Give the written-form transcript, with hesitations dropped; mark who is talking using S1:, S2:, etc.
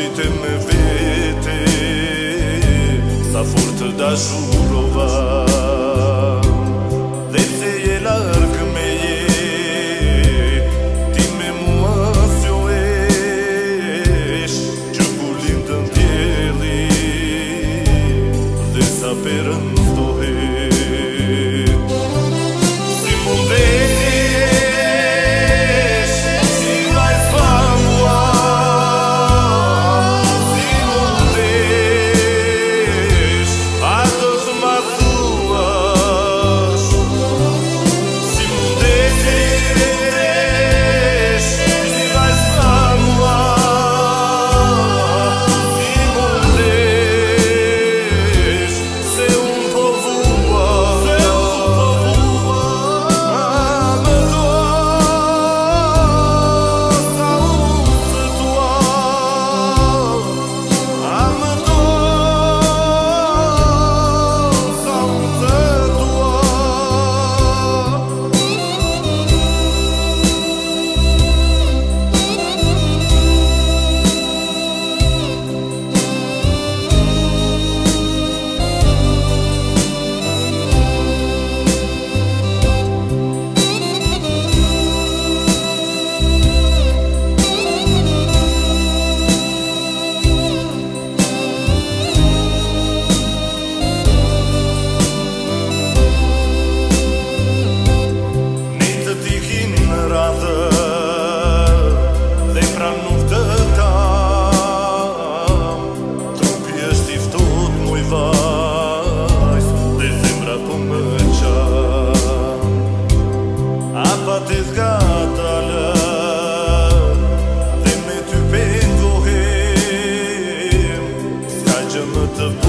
S1: te me vete, sa furt da žurova. Dece je larg me je, ti me mua sjoesh, që ku lindën djeli, dhe sa perën stohet. Si mundesh, si vajzva mua, si mundesh, ato të ma thuash. Si mundesh, si vajzva mua, si mundesh, se unë po vua, më do sa unë të tua, më do sa unë të tua. Një të dikin në radhë, dhe pra nuk të kam. Trupi është i ftohtë muj vajz, dhe zemra po më qan. Apa të zgatala, dhe me ty pengohem, s'ka gjë më të